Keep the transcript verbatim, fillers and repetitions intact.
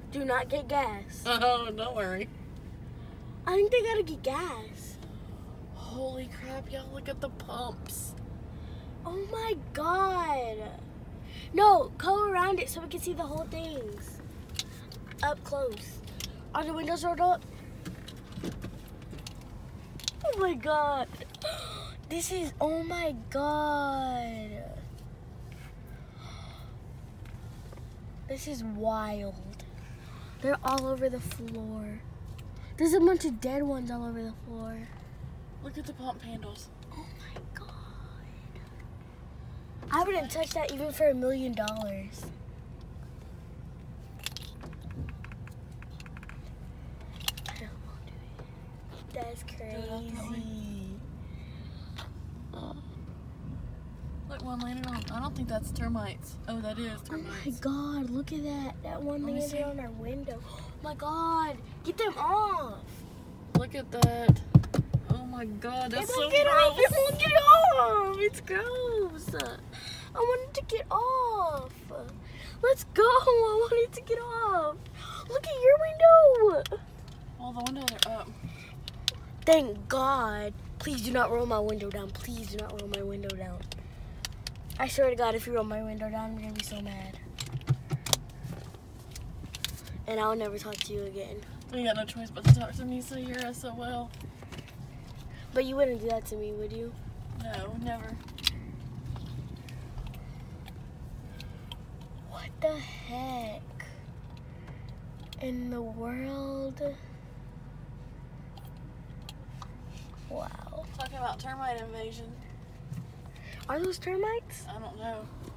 Do not get gas. Oh, don't worry. I think they gotta get gas. Holy crap, y'all, look at the pumps. Oh my god. No, go around it so we can see the whole things. Up close. Are the windows rolled up? Oh my god. This is, oh my god. This is wild. They're all over the floor. There's a bunch of dead ones all over the floor. Look at the pump handles. Oh my god. I wouldn't touch that even for a million dollars. I don't want to do it. That's crazy. Oh. Look, one landed on. I don't think that's termites. Oh, that is Oh termites. my god, look at that. That one Let me see. landed on our window. Oh my god, get them off. Look at that. Oh my god, that's It so won't get gross. off. It won't get off. It's gross. I want it to get off. Let's go. I want it to get off. Look at your window. All the windows are up. Thank God. Please do not roll my window down. Please do not roll my window down. I swear to God, if you roll my window down, I'm going to be so mad. And I'll never talk to you again. You got no choice but to talk to me, so you're S O L. But you wouldn't do that to me, would you? No, never. What the heck in the world? Wow. Talking about termite invasion. Are those termites? I don't know.